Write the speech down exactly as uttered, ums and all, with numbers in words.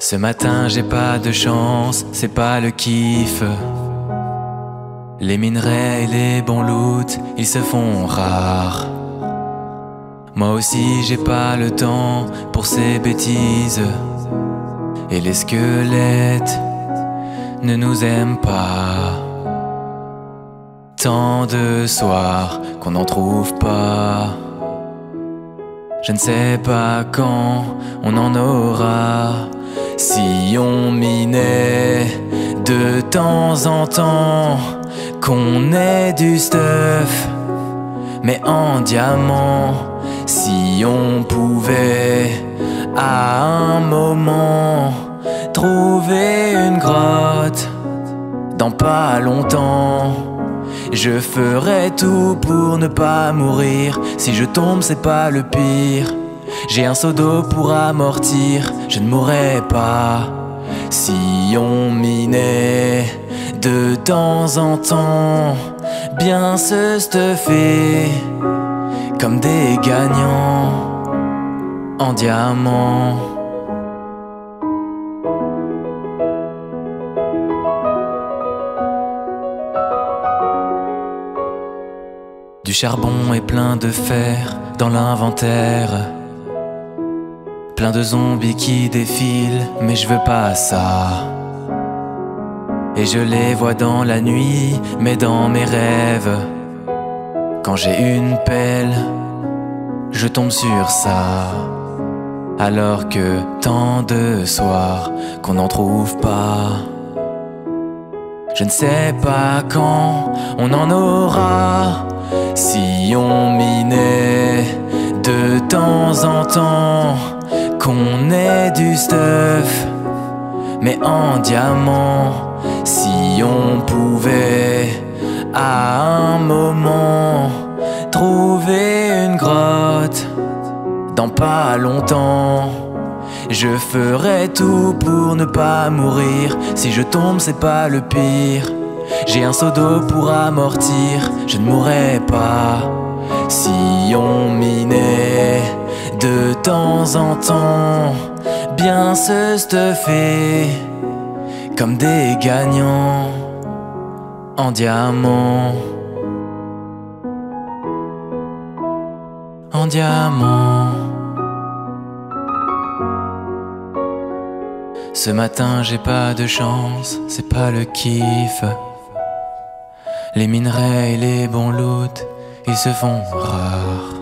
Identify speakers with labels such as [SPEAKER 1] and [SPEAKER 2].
[SPEAKER 1] Ce matin j'ai pas de chance, c'est pas le kiff. Les minerais et les bons loots, ils se font rares. Moi aussi j'ai pas le temps pour ces bêtises. Et les squelettes ne nous aiment pas. Tant de soirs qu'on n'en trouve pas. Je ne sais pas quand on en aura. Si on minait de temps en temps, qu'on ait du stuff, mais en diamant. Si on pouvait à un moment trouver une grotte dans pas longtemps, je ferais tout pour ne pas mourir. Si je tombe c'est pas le pire. J'ai un seau d'eau pour amortir, je ne mourrai pas. Si on minait de temps en temps, bien se stuffer comme des gagnants en diamant. Du charbon et plein de fer dans l'inventaire. Plein de zombies qui défilent, mais je veux pas ça. Et je les vois dans la nuit, mais dans mes rêves. Quand j'ai une pelle, je tombe sur ça. Alors que tant de soirs qu'on n'en trouve pas. Je ne sais pas quand on en aura. Si on minait de temps en temps, qu'on ait du stuff, mais en diamant. Si on pouvait à un moment trouver une grotte dans pas longtemps, je ferais tout pour ne pas mourir. Si je tombe c'est pas le pire. J'ai un seau d'eau pour amortir, je ne mourrai pas. Si on minait de temps en temps, bien se stuffer comme des gagnants en diamant. En diamant. Ce matin j'ai pas de chance, c'est pas le kiff. Les minerais et les bons loots, ils se font rares.